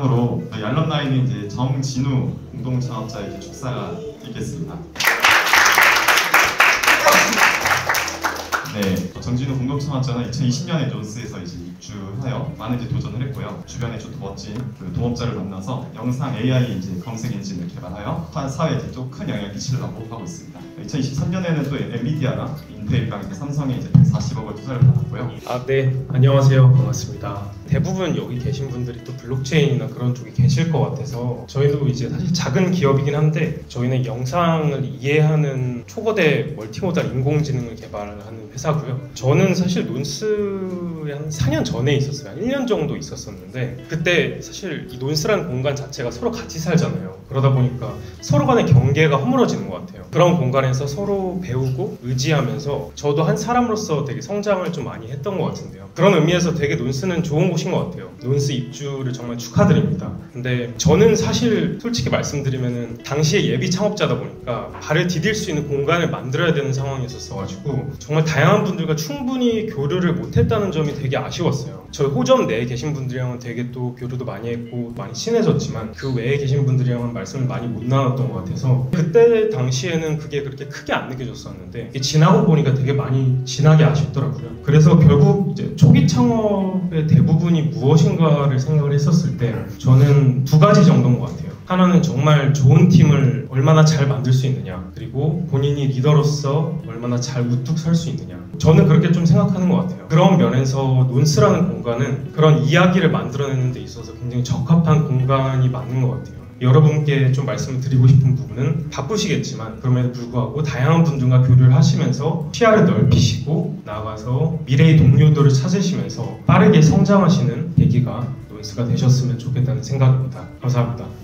다음으로 저희 알럼나이는 이제 정진우 공동창업자의 이제 축사가 있겠습니다. 네, 정진우 공동창업자는 2020년에 논스에서 이제 입주하여 많은 이제 도전을 했고요. 주변에 좀 멋진 그 동업자를 만나서 영상 AI 이제 검색 엔진을 개발하여 사회에 이제 또 큰 영향을 끼치려고 하고 있습니다. 2023년에는 또 엔비디아랑 인텔이랑 삼성에 이제 140억을 투자를 받았고요. 네, 안녕하세요. 반갑습니다. 대부분 여기 계신 분들이 또 블록체인이나 그런 쪽에 계실 것 같아서 저희도 이제 사실 작은 기업이긴 한데 저희는 영상을 이해하는 초거대 멀티모달 인공지능을 개발하는 회사고요. 저는 사실 논스에 한 4년 전에 있었어요. 한 1년 정도 있었었는데 그때 사실 이 논스라는 공간 자체가 서로 같이 살잖아요. 그러다 보니까 서로 간의 경계가 허물어지는 것 같아요. 그런 공간에서 서로 배우고 의지하면서 저도 한 사람으로서 되게 성장을 좀 많이 했던 것 같은데요. 그런 의미에서 되게 논스는 좋은 곳인 것 같아요. 논스 입주를 정말 축하드립니다. 근데 저는 사실 솔직히 말씀드리면은 당시에 예비 창업자다 보니까 발을 디딜 수 있는 공간을 만들어야 되는 상황이었어가지고 정말 다양한 분들과 충분히 교류를 못했다는 점이 되게 아쉬웠어요. 저희 호점 내에 계신 분들이랑은 되게 또 교류도 많이 했고 많이 친해졌지만 그 외에 계신 분들이랑은 말씀을 많이 못 나눴던 것 같아서 그때 당시에는 그게 그렇게 크게 안 느껴졌었는데 지나고 보니까 되게 많이 진하게 아쉽더라고요. 그래서 결국 이제 초기 창업의 대부분이 무엇인가를 생각을 했었을 때 저는 두 가지 정도인 것 같아요. 하나는 정말 좋은 팀을 얼마나 잘 만들 수 있느냐, 그리고 본인이 리더로서 얼마나 잘 우뚝 설 수 있느냐. 저는 그렇게 좀 생각하는 것 같아요. 그런 면에서 논스라는 공간은 그런 이야기를 만들어내는 데 있어서 굉장히 적합한 공간이 맞는 것 같아요. 여러분께 좀 말씀을 드리고 싶은 부분은 바쁘시겠지만 그럼에도 불구하고 다양한 분들과 교류를 하시면서 시야를 넓히시고 나아가서 미래의 동료들을 찾으시면서 빠르게 성장하시는 계기가 논스가 되셨으면 좋겠다는 생각입니다. 감사합니다.